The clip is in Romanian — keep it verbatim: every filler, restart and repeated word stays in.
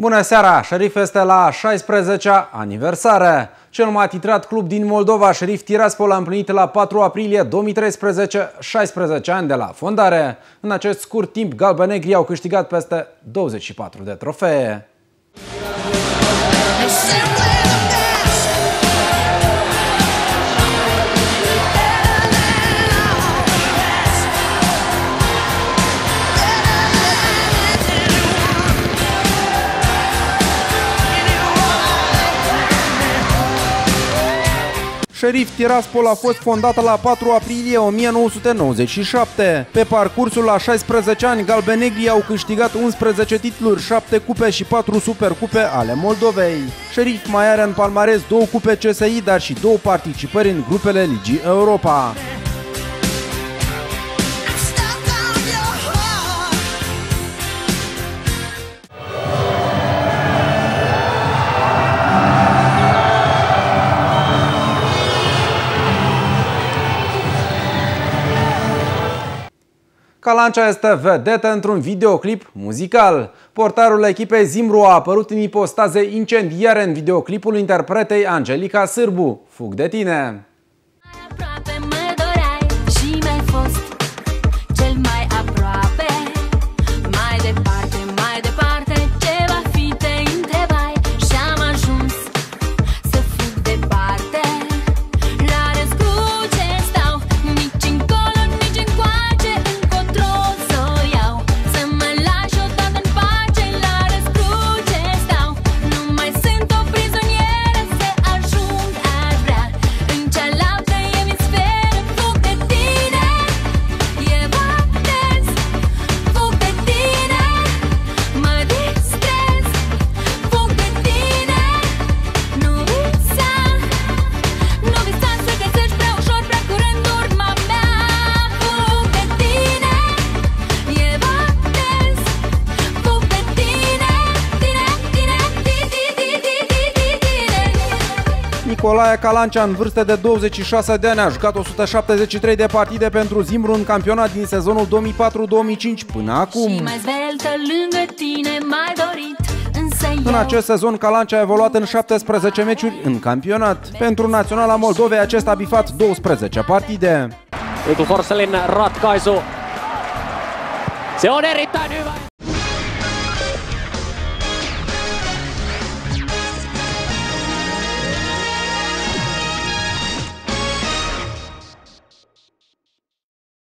Bună seara! Șerif este la a șaisprezecea aniversare. Cel mai titrat club din Moldova, Șerif Tiraspol, a împlinit la patru aprilie două mii treisprezece șaisprezece ani de la fondare. În acest scurt timp, galbenegrii au câștigat peste douăzeci și patru de trofee. Șerif Tiraspol a fost fondată la patru aprilie o mie nouă sute nouăzeci și șapte. Pe parcursul la șaisprezece ani, galbenegrii au câștigat unsprezece titluri, șapte cupe și patru supercupe ale Moldovei. Șerif mai are în palmares două cupe C S I, dar și două participări în grupele Ligii Europa. Calancea este vedetă într-un videoclip muzical. Portarul echipei Zimbru a apărut în ipostaze incendiare în videoclipul interpretei Angelica Sârbu, Fug de tine. Nicolae Calancea, în vârstă de douăzeci și șase de ani, a jucat o sută șaptezeci și trei de partide pentru Zimbru în campionat din sezonul două mii patru două mii cinci până acum. În acest sezon, Calancea a evoluat în șaptesprezece meciuri în campionat. Pentru Naționala Moldovei, acesta a bifat douăsprezece partide. Eetu Forsellin ratkaisu. Se on erittäin hyvä.